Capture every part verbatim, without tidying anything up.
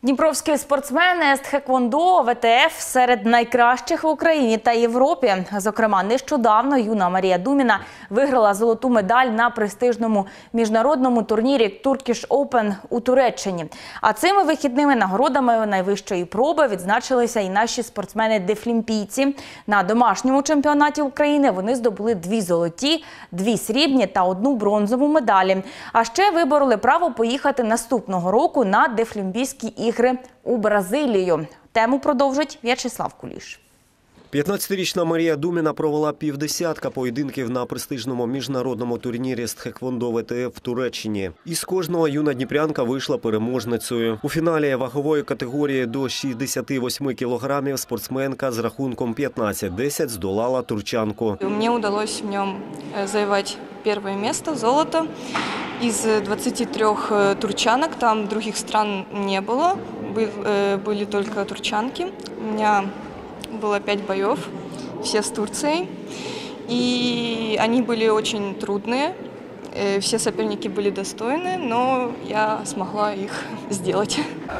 Дніпровські спортсмени з тхеквондо, В Т Ф серед найкращих в Україні та Європі. Зокрема, нещодавно юна Марія Думіна виграла золоту медаль на престижному міжнародному турнірі Turkish Open у Туреччині. А цими вихідними нагородами найвищої проби відзначилися і наші спортсмени-дефлімпійці. На домашньому чемпіонаті України вони здобули дві золоті, дві срібні та одну бронзову медалі. А ще вибороли право поїхати наступного року на дефлімпійські ігри у Бразилію. Тему продовжить В'ячеслав Куліш. п'ятнадцятирічна Марія Думіна провела півдесятка поєдинків на престижному міжнародному турнірі з тхеквондо В Т Ф в Туреччині. Із кожного юна дніпрянка вийшла переможницею. У фіналі вагової категорії до шістдесяти восьми кілограмів спортсменка з рахунком п'ятнадцять десять здолала турчанку. Мені вдалося в ньому завоювати перше місце, золото. Из двадцати трёх турчанок, там других стран не было, были только турчанки. У меня было пять боев, все с Турцией, и они были очень трудные. Все соперники были достойны, но я смогла их сделать.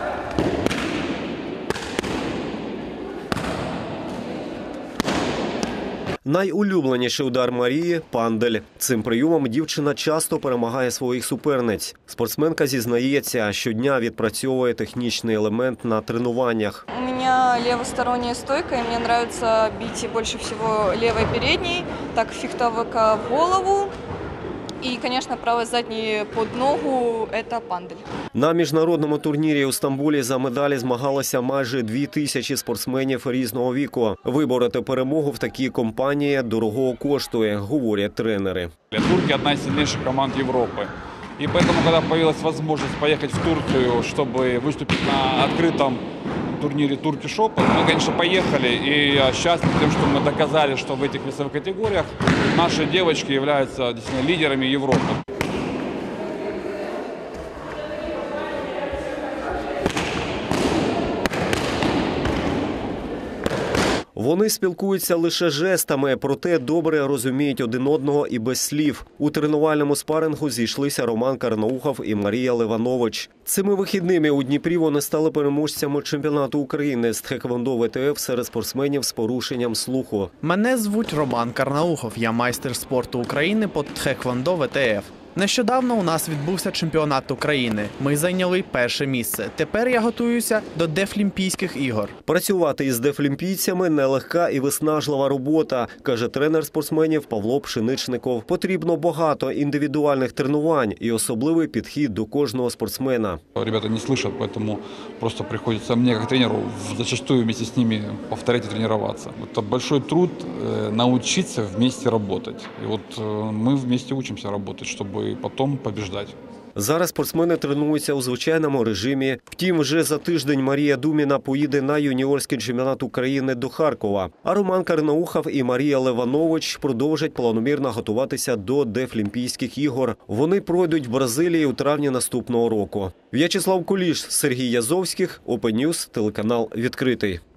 Найулюбленіший удар Марії – пандель. Цим прийомом дівчина часто перемагає своїх суперниць. Спортсменка зізнається, щодня відпрацьовує технічний елемент на тренуваннях. У мене лівостороння стойка, і мені подобається бити більше всього лівою передньою, так фехтовика в голову. І, звісно, правий задній під ногу – це пандель. На міжнародному турнірі у Стамбулі за медалі змагалися майже дві тисячі спортсменів різного віку. Вибороти перемогу в такій компанії дорого коштує, говорять тренери. Турки – одна из сильнейших команд Европы. И поэтому, когда появилась возможность поехать в Турцию, чтобы выступить на открытом турнире Turkish Open, мы, конечно, поехали. И я счастлив тем, что мы доказали, что в этих весовых категориях наши девочки являются действительно лидерами Европы. Вони спілкуються лише жестами, проте добре розуміють один одного і без слів. У тренувальному спарингу зійшлися Роман Карнаухов і Марія Леванович. Цими вихідними у Дніпрі вони стали переможцями чемпіонату України з тхеквондо В Т Ф серед спортсменів з порушенням слуху. Мене звуть Роман Карнаухов, я майстер спорту України по тхеквондо В Т Ф. Нещодавно у нас відбувся чемпіонат України. Ми зайняли перше місце. Тепер я готуюся до дефлімпійських ігор. Працювати із дефлімпійцями – нелегка і виснажлива робота, каже тренер спортсменів Павло Пшеничников. Потрібно багато індивідуальних тренувань і особливий підхід до кожного спортсмена. Ребята не слышат, поэтому просто приходится мне, как тренеру, зачастую вместе с ними повторять и тренироваться. Это большой труд научиться вместе работать. И вот мы вместе учимся работать, чтобы і потім побіждати. Зараз спортсмени тренуються у звичайному режимі. Втім, вже за тиждень Марія Думіна поїде на юніорський чемпіонат України до Харкова. А Роман Карнаухов і Марія Леванович продовжать планомірно готуватися до дефлімпійських ігор. Вони пройдуть в Бразилії у травні наступного року. В'ячеслав Куліш, Сергій Язовських, Open News, телеканал «Відкритий».